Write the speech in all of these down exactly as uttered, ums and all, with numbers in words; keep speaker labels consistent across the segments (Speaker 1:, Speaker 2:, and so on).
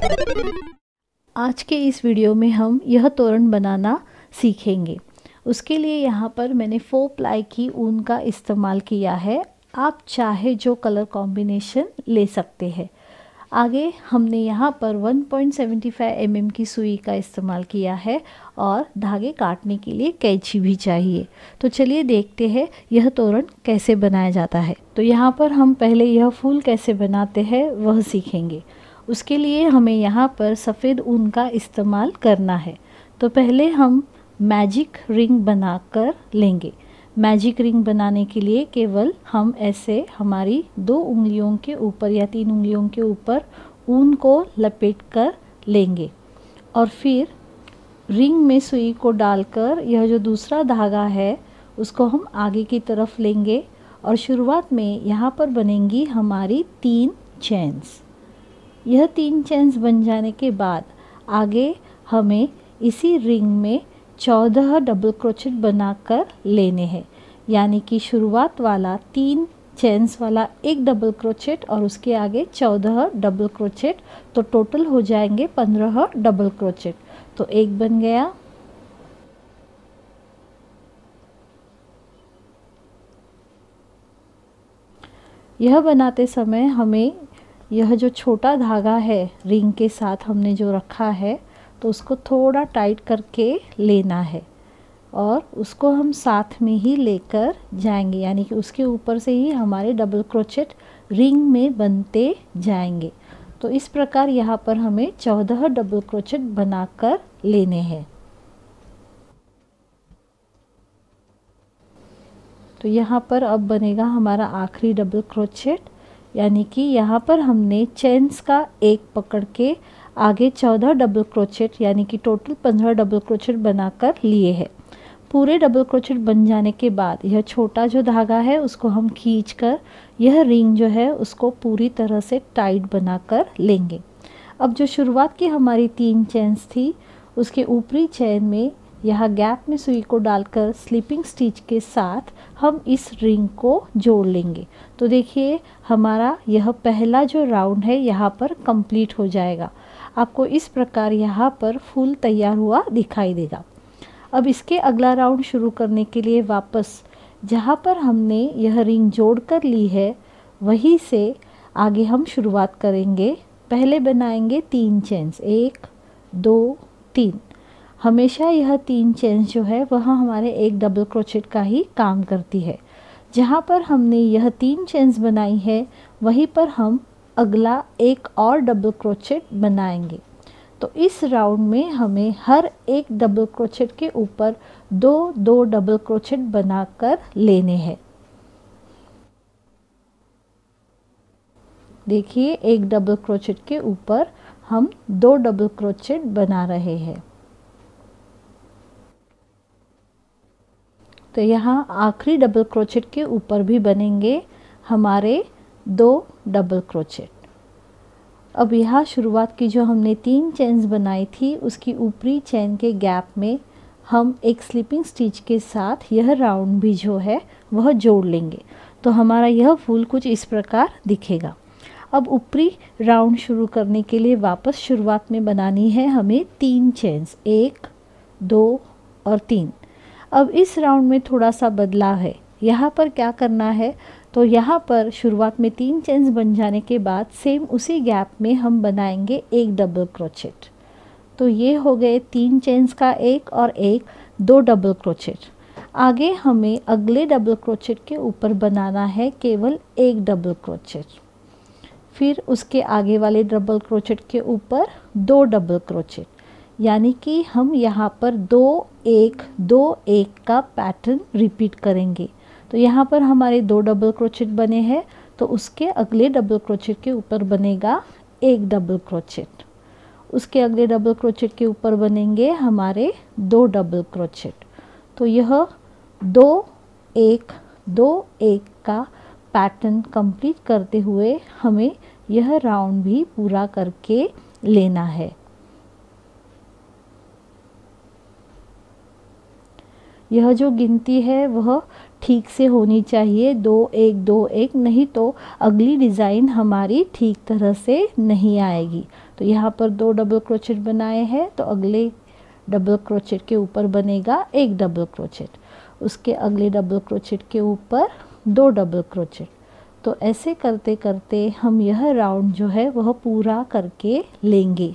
Speaker 1: आज के इस वीडियो में हम यह तोरण बनाना सीखेंगे। उसके लिए यहाँ पर मैंने फोर प्लाई की ऊन का इस्तेमाल किया है। आप चाहे जो कलर कॉम्बिनेशन ले सकते हैं। आगे हमने यहाँ पर one point seven five M M की सुई का इस्तेमाल किया है और धागे काटने के लिए कैंची भी चाहिए। तो चलिए देखते हैं यह तोरण कैसे बनाया जाता है। तो यहाँ पर हम पहले यह फूल कैसे बनाते हैं वह सीखेंगे। उसके लिए हमें यहाँ पर सफ़ेद ऊन का इस्तेमाल करना है। तो पहले हम मैजिक रिंग बनाकर लेंगे। मैजिक रिंग बनाने के लिए केवल हम ऐसे हमारी दो उंगलियों के ऊपर या तीन उंगलियों के ऊपर ऊन को लपेट कर लेंगे और फिर रिंग में सुई को डालकर यह जो दूसरा धागा है उसको हम आगे की तरफ लेंगे और शुरुआत में यहाँ पर बनेंगी हमारी तीन चेन्स। यह तीन चेन्स बन जाने के बाद आगे हमें इसी रिंग में चौदह डबल क्रोचेट बनाकर लेने हैं। यानी कि शुरुआत वाला तीन चेन्स वाला एक डबल क्रोचेट और उसके आगे चौदह डबल क्रोचेट, तो टोटल हो जाएंगे पंद्रह डबल क्रोचेट। तो एक बन गया, यह बनाते समय हमें यह जो छोटा धागा है रिंग के साथ हमने जो रखा है तो उसको थोड़ा टाइट करके लेना है और उसको हम साथ में ही लेकर जाएंगे। यानी कि उसके ऊपर से ही हमारे डबल क्रोचेट रिंग में बनते जाएंगे। तो इस प्रकार यहाँ पर हमें चौदह डबल क्रोचेट बनाकर लेने हैं। तो यहाँ पर अब बनेगा हमारा आखिरी डबल क्रोचेट। यानी कि यहाँ पर हमने चेन्स का एक पकड़ के आगे चौदह डबल क्रोचेट यानी कि टोटल पंद्रह डबल क्रोचेट बनाकर लिए हैं। पूरे डबल क्रोचेट बन जाने के बाद यह छोटा जो धागा है उसको हम खींचकर यह रिंग जो है उसको पूरी तरह से टाइट बनाकर लेंगे। अब जो शुरुआत की हमारी तीन चेन्स थी उसके ऊपरी चेन में यहाँ गैप में सुई को डालकर स्लिपिंग स्टिच के साथ हम इस रिंग को जोड़ लेंगे। तो देखिए हमारा यह पहला जो राउंड है यहाँ पर कंप्लीट हो जाएगा। आपको इस प्रकार यहाँ पर फूल तैयार हुआ दिखाई देगा। अब इसके अगला राउंड शुरू करने के लिए वापस जहाँ पर हमने यह रिंग जोड़ कर ली है वहीं से आगे हम शुरुआत करेंगे। पहले बनाएंगे तीन चेन्स, एक दो तीन। हमेशा यह तीन चेन्स जो है वह हमारे एक डबल क्रोचेट का ही काम करती है। जहाँ पर हमने यह तीन चेन्स बनाई है वहीं पर हम अगला एक और डबल क्रोचेट बनाएंगे। तो इस राउंड में हमें हर एक डबल क्रोचेट के ऊपर दो दो डबल क्रोचेट बनाकर लेने हैं। देखिए एक डबल क्रोचेट के ऊपर हम दो डबल क्रोचेट बना रहे हैं। तो यहाँ आखिरी डबल क्रोचेट के ऊपर भी बनेंगे हमारे दो डबल क्रोचेट। अब यहाँ शुरुआत की जो हमने तीन चेन्स बनाई थी उसकी ऊपरी चेन के गैप में हम एक स्लिपिंग स्टिच के साथ यह राउंड भी जो है वह जोड़ लेंगे। तो हमारा यह फूल कुछ इस प्रकार दिखेगा। अब ऊपरी राउंड शुरू करने के लिए वापस शुरुआत में बनानी है हमें तीन चेन्स, एक दो और तीन। अब इस राउंड में थोड़ा सा बदलाव है। यहाँ पर क्या करना है, तो यहाँ पर शुरुआत में तीन चेन्स बन जाने के बाद सेम उसी गैप में हम बनाएंगे एक डबल क्रोचेट। तो ये हो गए तीन चेन्स का एक और एक दो डबल क्रोचेट। आगे हमें अगले डबल क्रोचेट के ऊपर बनाना है केवल एक डबल क्रोचेट। फिर उसके आगे वाले डबल क्रोचेट के ऊपर दो डबल क्रोचेट। यानी कि हम यहाँ पर दो एक दो एक का पैटर्न रिपीट करेंगे। तो यहाँ पर हमारे दो डबल क्रोचेट बने हैं तो उसके अगले डबल क्रोचेट के ऊपर बनेगा एक डबल क्रोचेट। उसके अगले डबल क्रोचेट के ऊपर बनेंगे हमारे दो डबल क्रोचेट। तो यह दो एक दो एक का पैटर्न कंप्लीट करते हुए हमें यह राउंड भी पूरा करके लेना है। यह जो गिनती है वह ठीक से होनी चाहिए, दो एक दो एक, नहीं तो अगली डिज़ाइन हमारी ठीक तरह से नहीं आएगी। तो यहाँ पर दो डबल क्रोचेट बनाए हैं, तो अगले डबल क्रोचेट के ऊपर बनेगा एक डबल क्रोचेट, उसके अगले डबल क्रोचेट के ऊपर दो डबल क्रोचेट। तो ऐसे करते करते हम यह राउंड जो है वह पूरा करके लेंगे।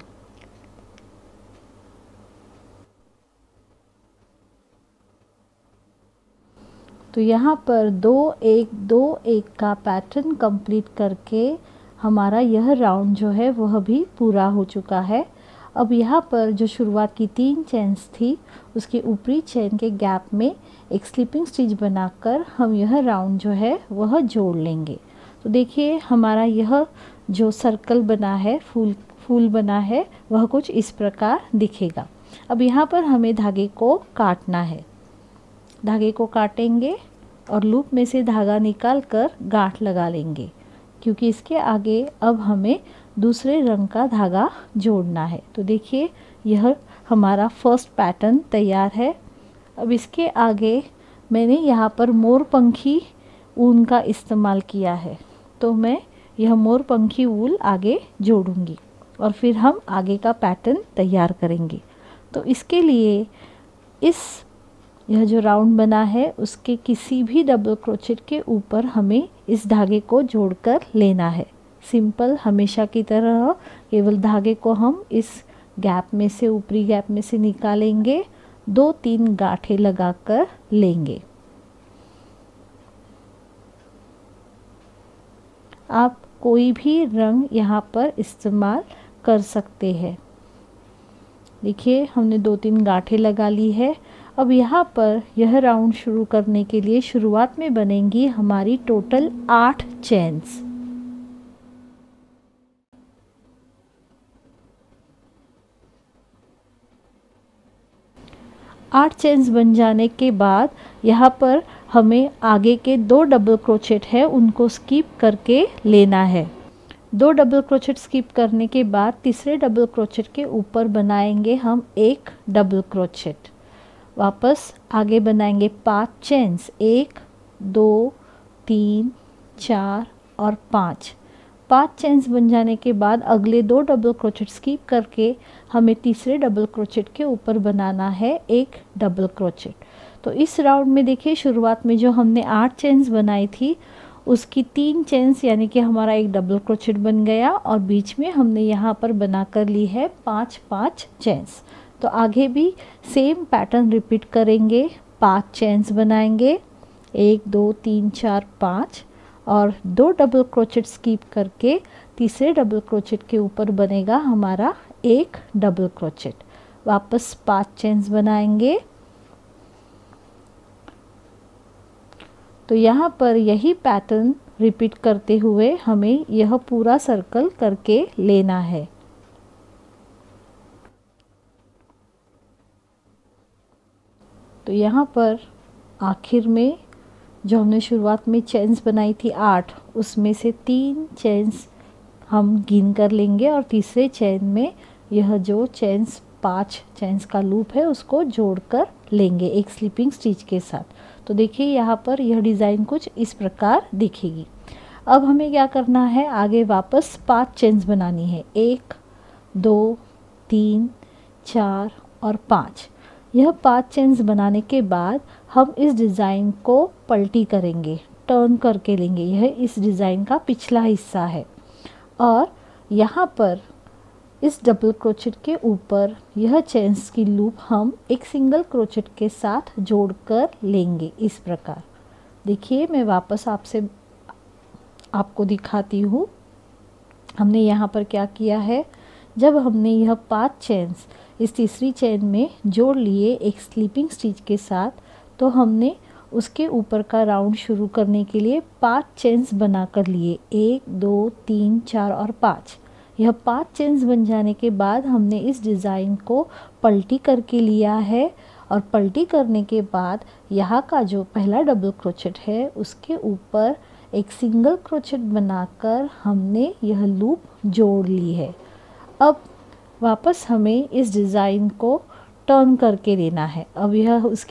Speaker 1: तो यहाँ पर दो एक दो एक का पैटर्न कंप्लीट करके हमारा यह राउंड जो है वह भी पूरा हो चुका है। अब यहाँ पर जो शुरुआत की तीन चेन्स थी उसके ऊपरी चेन के गैप में एक स्लिपिंग स्टिच बनाकर हम यह राउंड जो है वह जोड़ लेंगे। तो देखिए हमारा यह जो सर्कल बना है, फूल फूल बना है, वह कुछ इस प्रकार दिखेगा। अब यहाँ पर हमें धागे को काटना है। धागे को काटेंगे और लूप में से धागा निकालकर गांठ लगा लेंगे, क्योंकि इसके आगे अब हमें दूसरे रंग का धागा जोड़ना है। तो देखिए यह हमारा फर्स्ट पैटर्न तैयार है। अब इसके आगे मैंने यहाँ पर मोरपंखी ऊन का इस्तेमाल किया है, तो मैं यह मोरपंखी ऊन आगे जोड़ूंगी और फिर हम आगे का पैटर्न तैयार करेंगे। तो इसके लिए इस यह जो राउंड बना है उसके किसी भी डबल क्रोचेट के ऊपर हमें इस धागे को जोड़कर लेना है। सिंपल हमेशा की तरह केवल धागे को हम इस गैप में से, ऊपरी गैप में से निकालेंगे, दो तीन गांठें लगाकर लेंगे। आप कोई भी रंग यहाँ पर इस्तेमाल कर सकते हैं। देखिए हमने दो तीन गांठें लगा ली है। अब यहाँ पर यह राउंड शुरू करने के लिए शुरुआत में बनेंगी हमारी टोटल आठ चेन्स। आठ चेन्स बन जाने के बाद यहाँ पर हमें आगे के दो डबल क्रोचेट है उनको स्किप करके लेना है। दो डबल क्रोचेट स्किप करने के बाद तीसरे डबल क्रोचेट के ऊपर बनाएंगे हम एक डबल क्रोचेट। वापस आगे बनाएंगे पाँच चेन्स, एक दो तीन चार और पाँच। पाँच चेन्स बन जाने के बाद अगले दो डबल क्रोचेट स्किप करके हमें तीसरे डबल क्रोचेट के ऊपर बनाना है एक डबल क्रोचेट। तो इस राउंड में देखिए शुरुआत में जो हमने आठ चेन्स बनाई थी उसकी तीन चेन्स यानी कि हमारा एक डबल क्रोचेट बन गया और बीच में हमने यहाँ पर बना कर ली है पाँच पाँच चेन्स। तो आगे भी सेम पैटर्न रिपीट करेंगे। पाँच चेन्स बनाएंगे, एक दो तीन चार पाँच, और दो डबल क्रोचेट स्किप करके तीसरे डबल क्रोचेट के ऊपर बनेगा हमारा एक डबल क्रोचेट। वापस पाँच चेन्स बनाएंगे। तो यहाँ पर यही पैटर्न रिपीट करते हुए हमें यह पूरा सर्कल करके लेना है। तो यहाँ पर आखिर में जो हमने शुरुआत में चेन्स बनाई थी आठ, उसमें से तीन चेन्स हम गिन कर लेंगे और तीसरे चेन में यह जो चेन्स पांच चेन्स का लूप है उसको जोड़कर लेंगे एक स्लिपिंग स्टिच के साथ। तो देखिए यहाँ पर यह डिज़ाइन कुछ इस प्रकार दिखेगी। अब हमें क्या करना है, आगे वापस पांच चेन्स बनानी है, एक दो तीन चार और पाँच। यह पांच चेन्स बनाने के बाद हम इस डिज़ाइन को पलटी करेंगे, टर्न करके लेंगे। यह इस डिज़ाइन का पिछला हिस्सा है और यहाँ पर इस डबल क्रोचेट के ऊपर यह चेन्स की लूप हम एक सिंगल क्रोचेट के साथ जोड़कर लेंगे इस प्रकार। देखिए मैं वापस आपसे आपको दिखाती हूँ। हमने यहाँ पर क्या किया है, जब हमने यह पांच चेन्स इस तीसरी चेन में जोड़ लिए एक स्लीपिंग स्टिच के साथ, तो हमने उसके ऊपर का राउंड शुरू करने के लिए पांच चेन्स बना कर लिए, एक दो तीन चार और पाँच। यह पांच चेन्स बन जाने के बाद हमने इस डिज़ाइन को पलटी करके लिया है और पलटी करने के बाद यहाँ का जो पहला डबल क्रोचेट है उसके ऊपर एक सिंगल क्रोचेट बनाकर हमने यह लूप जोड़ ली है। अब वापस हमें इस डिज़ाइन को टर्न करके लेना है। अब यह उसकी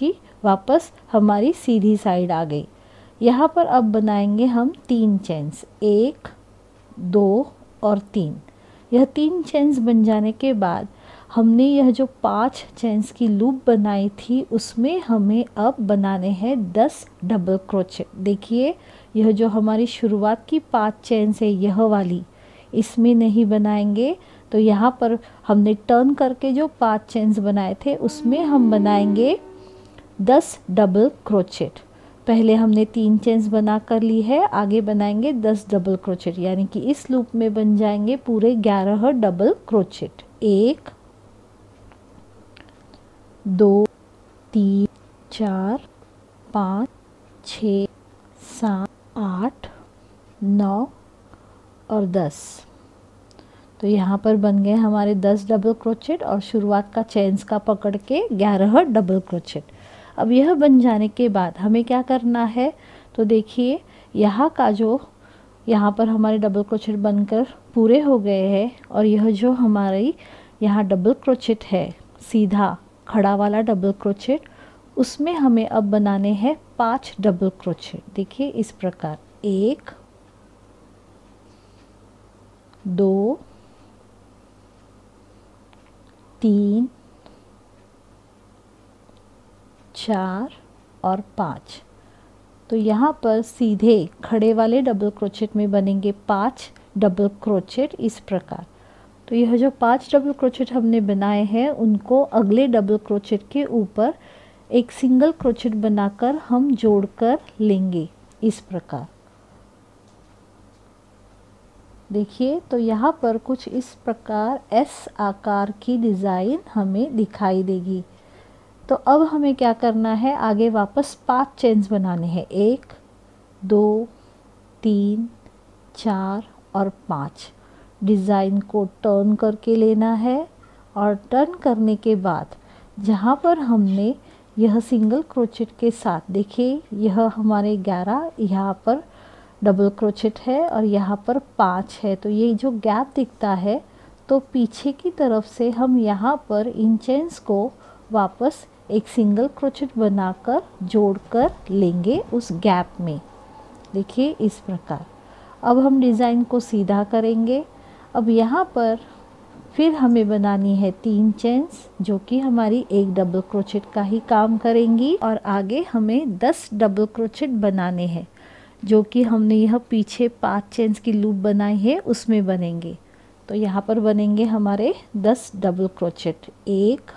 Speaker 1: वापस हमारी सीधी साइड आ गई। यहाँ पर अब बनाएंगे हम तीन चेन्स, एक, दो और तीन। यह तीन चेन्स बन जाने के बाद हमने यह जो पांच चेन्स की लूप बनाई थी उसमें हमें अब बनाने हैं दस डबल क्रोचेट। देखिए यह जो हमारी शुरुआत की पांच चेन्स है यह वाली, इसमें नहीं बनाएंगे। तो यहाँ पर हमने टर्न करके जो पांच चेन्स बनाए थे उसमें हम बनाएंगे दस डबल क्रोचेट। पहले हमने तीन चेन्स बना कर ली है, आगे बनाएंगे दस डबल क्रोचेट, यानी कि इस लूप में बन जाएंगे पूरे ग्यारह डबल क्रोचेट। एक, दो, तीन, चार, पाँच, छः, सात, आठ, नौ और दस। तो यहाँ पर बन गए हमारे दस डबल क्रोचेट और शुरुआत का चेन्स का पकड़ के ग्यारह डबल क्रोचेट। अब यह बन जाने के बाद हमें क्या करना है, तो देखिए यहाँ का जो यहाँ पर हमारे डबल क्रोचेट बनकर पूरे हो गए हैं और यह जो हमारी यहाँ डबल क्रोचेट है सीधा खड़ा वाला डबल क्रोचेट, उसमें हमें अब बनाने हैं पांच डबल क्रोचेट। देखिए इस प्रकार, एक, दो, तीन, चार और पाँच। तो यहाँ पर सीधे खड़े वाले डबल क्रोचेट में बनेंगे पांच डबल क्रोचेट इस प्रकार। तो यह जो पांच डबल क्रोचेट हमने बनाए हैं उनको अगले डबल क्रोचेट के ऊपर एक सिंगल क्रोचेट बनाकर हम जोड़कर लेंगे इस प्रकार। देखिए तो यहाँ पर कुछ इस प्रकार एस आकार की डिज़ाइन हमें दिखाई देगी। तो अब हमें क्या करना है, आगे वापस पांच चेन्स बनाने हैं, एक, दो, तीन, चार और पाँच। डिज़ाइन को टर्न करके लेना है और टर्न करने के बाद जहाँ पर हमने यह सिंगल क्रोचेट के साथ, देखिए यह हमारे ग्यारह यहाँ पर डबल क्रोचेट है और यहाँ पर पाँच है, तो ये जो गैप दिखता है तो पीछे की तरफ से हम यहाँ पर इन चेन्स को वापस एक सिंगल क्रोचेट बनाकर जोड़कर लेंगे उस गैप में। देखिए इस प्रकार। अब हम डिज़ाइन को सीधा करेंगे। अब यहाँ पर फिर हमें बनानी है तीन चेन्स जो कि हमारी एक डबल क्रोचेट का ही काम करेंगी और आगे हमें दस डबल क्रोचेट बनाने हैं जो कि हमने यह पीछे पांच चेन्स की लूप बनाई है उसमें बनेंगे। तो यहाँ पर बनेंगे हमारे दस डबल क्रोचेट, एक,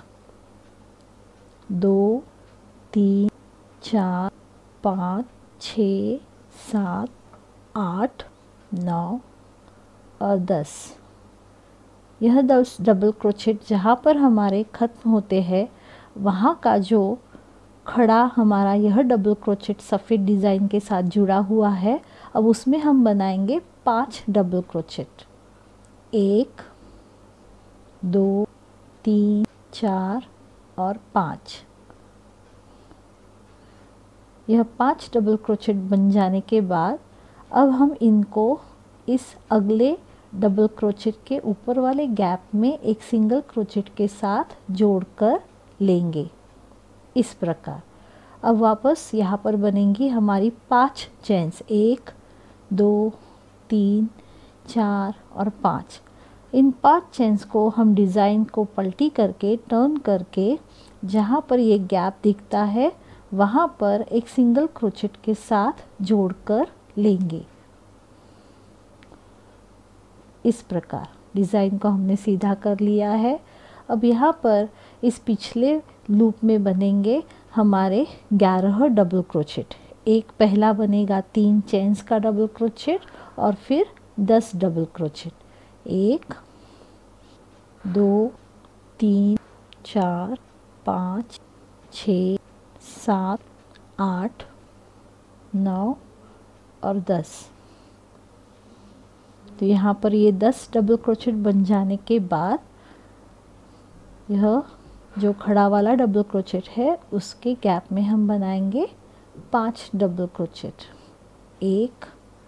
Speaker 1: दो, तीन, चार, पाँच, छः, सात, आठ, नौ और दस। यह दस डबल क्रोचेट जहाँ पर हमारे ख़त्म होते हैं वहाँ का जो खड़ा हमारा यह डबल क्रोचेट सफ़ेद डिज़ाइन के साथ जुड़ा हुआ है, अब उसमें हम बनाएंगे पांच डबल क्रोचेट, एक, दो, तीन, चार और पाँच। यह पांच डबल क्रोचेट बन जाने के बाद अब हम इनको इस अगले डबल क्रोचेट के ऊपर वाले गैप में एक सिंगल क्रोचेट के साथ जोड़कर लेंगे इस प्रकार। अब वापस यहाँ पर बनेंगी हमारी पांच चेन्स, एक, दो, तीन, चार और पाँच। इन पांच चेन्स को हम डिज़ाइन को पलटी करके टर्न करके जहाँ पर ये गैप दिखता है वहाँ पर एक सिंगल क्रोचेट के साथ जोड़कर लेंगे इस प्रकार। डिज़ाइन को हमने सीधा कर लिया है। अब यहाँ पर इस पिछले लूप में बनेंगे हमारे ग्यारह डबल क्रोचेट। एक पहला बनेगा तीन चेन्स का डबल क्रोचेट और फिर दस डबल क्रोचेट, एक, दो, तीन, चार, पाँच, छः, सात, आठ, नौ और दस। तो यहाँ पर ये दस डबल क्रोचेट बन जाने के बाद यह जो खड़ा वाला डबल क्रोचेट है उसके गैप में हम बनाएंगे पांच डबल क्रोचेट, एक,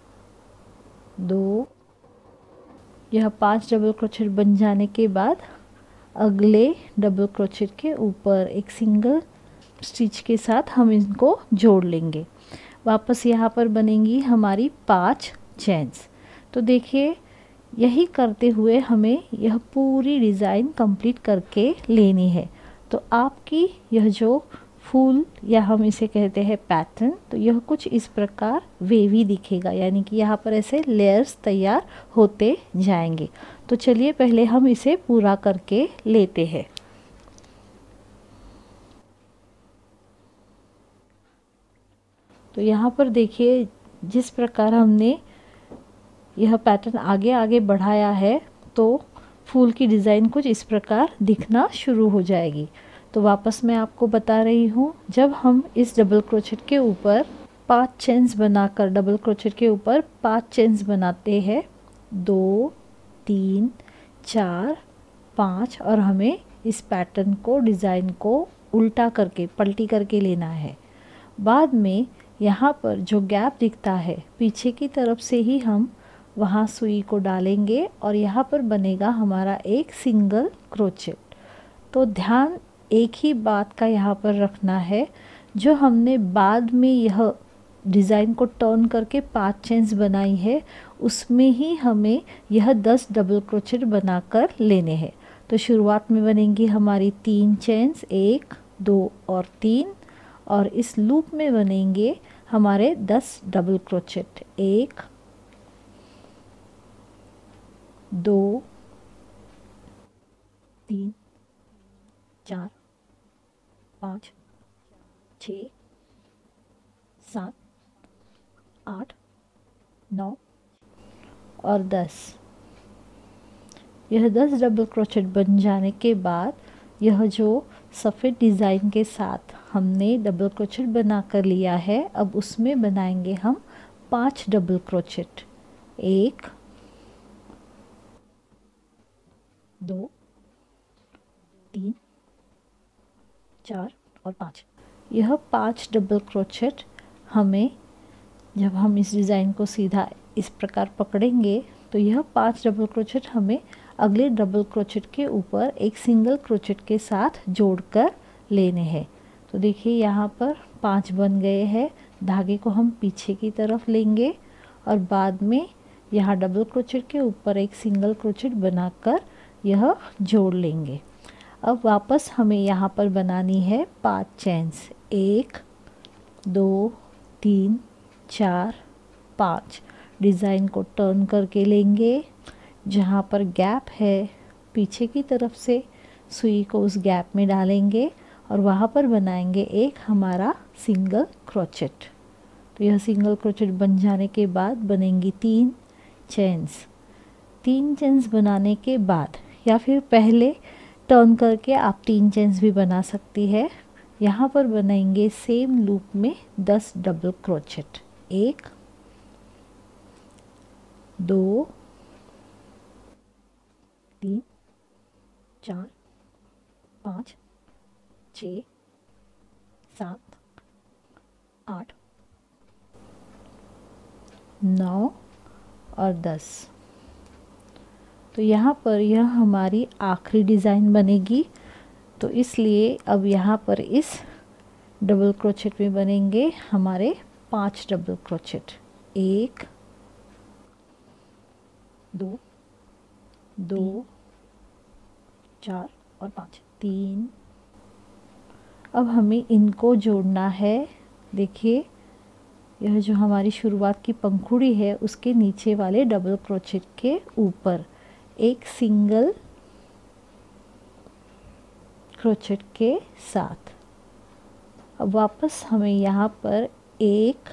Speaker 1: दो। यह पांच डबल क्रोचेट बन जाने के बाद अगले डबल क्रोचेट के ऊपर एक सिंगल स्टिच के साथ हम इनको जोड़ लेंगे। वापस यहाँ पर बनेंगी हमारी पांच चेन्स। तो देखिए यही करते हुए हमें यह पूरी डिज़ाइन कंप्लीट करके लेनी है। तो आपकी यह जो फूल या हम इसे कहते हैं पैटर्न, तो यह कुछ इस प्रकार वेवी दिखेगा, यानी कि यहाँ पर ऐसे लेयर्स तैयार होते जाएंगे। तो चलिए पहले हम इसे पूरा करके लेते हैं। तो यहाँ पर देखिए जिस प्रकार हमने यह पैटर्न आगे आगे बढ़ाया है तो फूल की डिज़ाइन कुछ इस प्रकार दिखना शुरू हो जाएगी। तो वापस मैं आपको बता रही हूँ, जब हम इस डबल क्रोचेट के ऊपर पांच चेन्स बनाकर डबल क्रोचेट के ऊपर पांच चेन्स बनाते हैं, दो तीन चार पाँच, और हमें इस पैटर्न को डिज़ाइन को उल्टा करके पलटी करके लेना है। बाद में यहाँ पर जो गैप दिखता है पीछे की तरफ से ही हम वहाँ सुई को डालेंगे और यहाँ पर बनेगा हमारा एक सिंगल क्रोचेट। तो ध्यान एक ही बात का यहाँ पर रखना है, जो हमने बाद में यह डिज़ाइन को टर्न करके पांच चेन्स बनाई है उसमें ही हमें यह दस डबल क्रोचेट बनाकर लेने हैं। तो शुरुआत में बनेंगी हमारी तीन चेन्स, एक दो और तीन, और इस लूप में बनेंगे हमारे दस डबल क्रोचेट, एक दो तीन चार पाँच छः सात आठ नौ और दस। यह दस डबल क्रोचेट बन जाने के बाद यह जो सफ़ेद डिज़ाइन के साथ हमने डबल क्रोचेट बना कर लिया है, अब उसमें बनाएंगे हम पांच डबल क्रोचेट, एक दो तीन चार और पाँच। यह पांच डबल क्रोचेट हमें, जब हम इस डिज़ाइन को सीधा इस प्रकार पकड़ेंगे तो यह पांच डबल क्रोचेट हमें अगले डबल क्रोचेट के ऊपर एक सिंगल क्रोचेट के साथ जोड़कर लेने हैं। तो देखिए यहाँ पर पांच बन गए हैं। धागे को हम पीछे की तरफ लेंगे और बाद में यहाँ डबल क्रोचेट के ऊपर एक सिंगल क्रोचेट बनाकर यह जोड़ लेंगे। अब वापस हमें यहाँ पर बनानी है पांच चेन्स, एक दो तीन चार पाँच। डिज़ाइन को टर्न करके लेंगे, जहाँ पर गैप है पीछे की तरफ से सुई को उस गैप में डालेंगे और वहाँ पर बनाएंगे एक हमारा सिंगल क्रोचेट। तो यह सिंगल क्रोचेट बन जाने के बाद बनेंगी तीन चेन्स। तीन चेन्स बनाने के बाद या फिर पहले टर्न करके आप तीन चेन्स भी बना सकती है। यहाँ पर बनाएंगे सेम लूप में दस डबल क्रोचेट, एक दो तीन चार पाँच छः सात आठ नौ और दस। तो यहाँ पर यह हमारी आखिरी डिज़ाइन बनेगी। तो इसलिए अब यहाँ पर इस डबल क्रोचेट में बनेंगे हमारे पांच डबल क्रोचेट, एक दो दो चार और पाँच, तीन। अब हमें इनको जोड़ना है। देखिए यह जो हमारी शुरुआत की पंखुड़ी है उसके नीचे वाले डबल क्रोचेट के ऊपर एक सिंगल क्रोचेट के साथ। अब वापस हमें यहाँ पर एक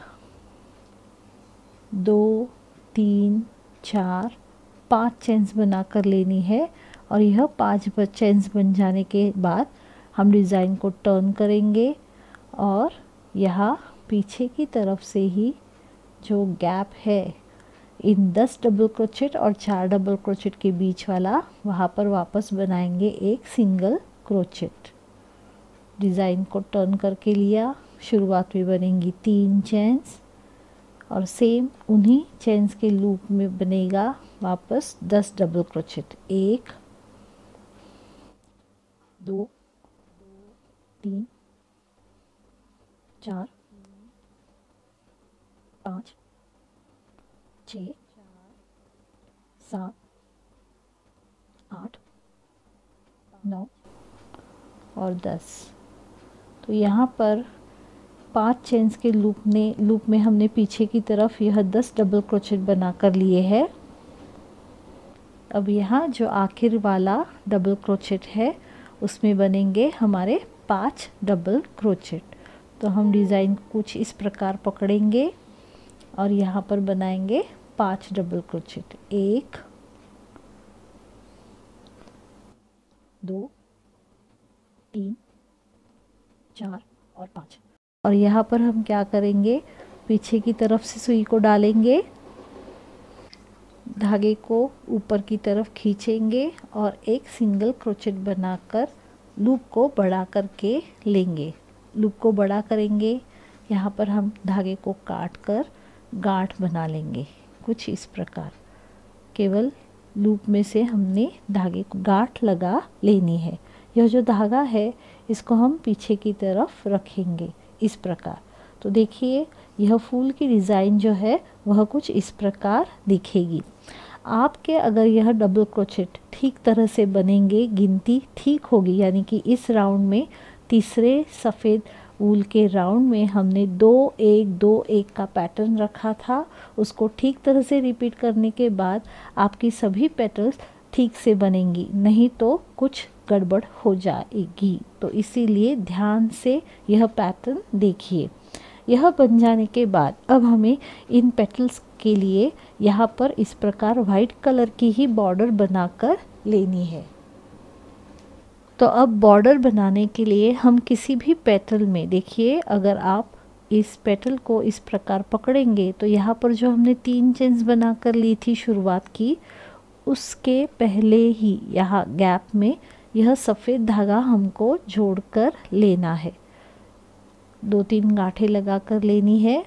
Speaker 1: दो तीन चार पाँच चेन्स बना कर लेनी है और यह पांच चेन्स बन जाने के बाद हम डिज़ाइन को टर्न करेंगे और यहाँ पीछे की तरफ से ही जो गैप है इन दस डबल क्रोचेट और चार डबल क्रोचेट के बीच वाला, वहाँ पर वापस बनाएंगे एक सिंगल क्रोचेट। डिज़ाइन को टर्न करके लिया, शुरुआत में बनेंगी तीन चेन्स और सेम उन्हीं चेन्स के लूप में बनेगा वापस दस डबल क्रोचेट, एक दो तीन चार, पाँच, छ, सात, आठ, नौ और दस। तो यहाँ पर पांच चेन्स के लूप ने लूप में हमने पीछे की तरफ यह दस डबल क्रोचेट बना कर लिए है। अब यहाँ जो आखिर वाला डबल क्रोचेट है उसमें बनेंगे हमारे पांच डबल क्रोचेट। तो हम डिज़ाइन कुछ इस प्रकार पकड़ेंगे और यहाँ पर बनाएंगे पांच डबल क्रोचेट। एक, दो, तीन, चार और पाँच। और यहाँ पर हम क्या करेंगे, पीछे की तरफ से सुई को डालेंगे, धागे को ऊपर की तरफ खींचेंगे और एक सिंगल क्रोचेट बनाकर लूप को बड़ा करके लेंगे। लूप को बड़ा करेंगे, यहाँ पर हम धागे को काट कर गांठ बना लेंगे कुछ इस प्रकार। केवल लूप में से हमने धागे को गांठ लगा लेनी है। यह जो धागा है इसको हम पीछे की तरफ रखेंगे इस प्रकार। तो देखिए यह फूल की डिज़ाइन जो है वह कुछ इस प्रकार दिखेगी। आपके अगर यह डबल क्रोचेट ठीक तरह से बनेंगे, गिनती ठीक होगी, यानी कि इस राउंड में तीसरे सफ़ेद वूल के राउंड में हमने दो एक दो एक का पैटर्न रखा था, उसको ठीक तरह से रिपीट करने के बाद आपकी सभी पेटल्स ठीक से बनेंगी, नहीं तो कुछ गड़बड़ हो जाएगी। तो इसीलिए ध्यान से यह पैटर्न देखिए। यह बन जाने के बाद अब हमें इन पेटल्स के लिए यहाँ पर इस प्रकार वाइट कलर की ही बॉर्डर बनाकर लेनी है। तो अब बॉर्डर बनाने के लिए हम किसी भी पेटल में, देखिए अगर आप इस पेटल को इस प्रकार पकड़ेंगे तो यहाँ पर जो हमने तीन चेन्स बनाकर ली थी शुरुआत की, उसके पहले ही यहाँ गैप में यह सफ़ेद धागा हमको जोड़कर लेना है। दो तीन गांठें लगाकर लेनी है।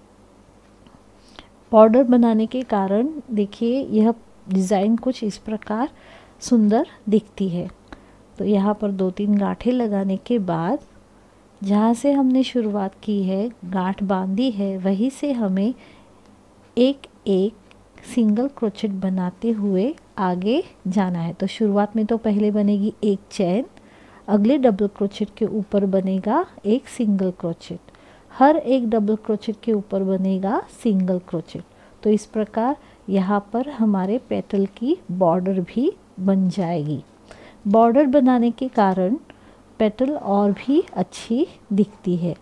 Speaker 1: बॉर्डर बनाने के कारण देखिए यह डिज़ाइन कुछ इस प्रकार सुंदर दिखती है। तो यहाँ पर दो तीन गांठें लगाने के बाद जहाँ से हमने शुरुआत की है, गांठ बांधी है, वहीं से हमें एक एक सिंगल क्रोचेट बनाते हुए आगे जाना है। तो शुरुआत में तो पहले बनेगी एक चैन, अगले डबल क्रोचेट के ऊपर बनेगा एक सिंगल क्रोचेट, हर एक डबल क्रोचेट के ऊपर बनेगा सिंगल क्रोचेट। तो इस प्रकार यहाँ पर हमारे पेटल की बॉर्डर भी बन जाएगी। बॉर्डर बनाने के कारण पेटल और भी अच्छी दिखती है।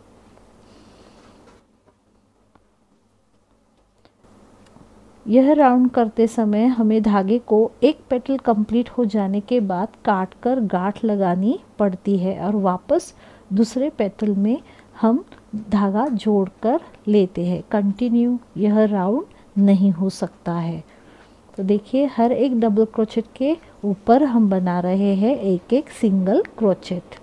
Speaker 1: यह राउंड करते समय हमें धागे को एक पेटल कंप्लीट हो जाने के बाद काट कर गांठ लगानी पड़ती है और वापस दूसरे पेटल में हम धागा जोड़कर लेते हैं। कंटिन्यू यह राउंड नहीं हो सकता है। तो देखिए हर एक डबल क्रोचेट के ऊपर हम बना रहे हैं एक एक सिंगल क्रोचेट।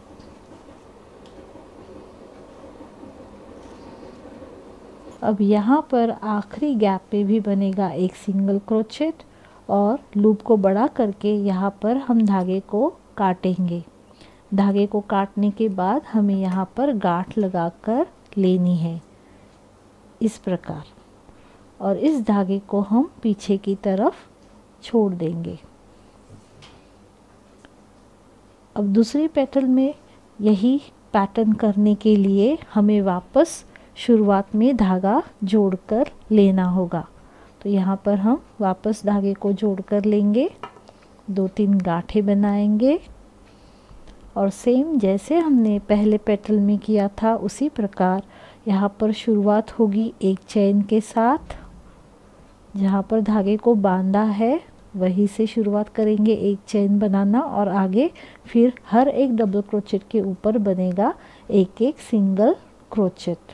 Speaker 1: अब यहाँ पर आखिरी गैप पे भी बनेगा एक सिंगल क्रोचेट और लूप को बड़ा करके यहाँ पर हम धागे को काटेंगे। धागे को काटने के बाद हमें यहाँ पर गांठ लगाकर लेनी है इस प्रकार, और इस धागे को हम पीछे की तरफ छोड़ देंगे। अब दूसरी पेटल में यही पैटर्न करने के लिए हमें वापस शुरुआत में धागा जोड़कर लेना होगा। तो यहाँ पर हम वापस धागे को जोड़कर लेंगे, दो तीन गांठें बनाएंगे और सेम जैसे हमने पहले पेटल में किया था उसी प्रकार यहाँ पर शुरुआत होगी एक चैन के साथ। जहाँ पर धागे को बांधा है वहीं से शुरुआत करेंगे एक चैन बनाना और आगे फिर हर एक डबल क्रोचेट के ऊपर बनेगा एक एक सिंगल क्रोचेट।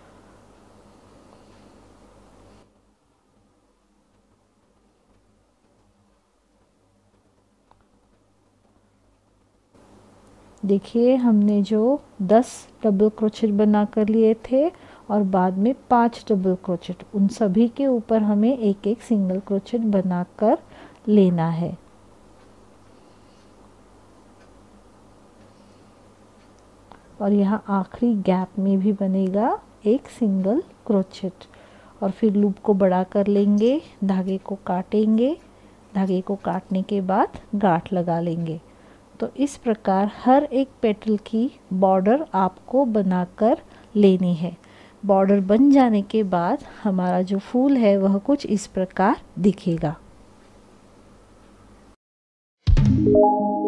Speaker 1: देखिए हमने जो दस डबल क्रोचेट बना कर लिए थे और बाद में पांच डबल क्रोचेट, उन सभी के ऊपर हमें एक एक सिंगल क्रोचेट बनाकर लेना है। और यहाँ आखिरी गैप में भी बनेगा एक सिंगल क्रोचेट। और फिर लूप को बड़ा कर लेंगे, धागे को काटेंगे, धागे को काटने के बाद गांठ लगा लेंगे। तो इस प्रकार हर एक पेटल की बॉर्डर आपको बनाकर लेनी है। बॉर्डर बन जाने के बाद हमारा जो फूल है वह कुछ इस प्रकार दिखेगा।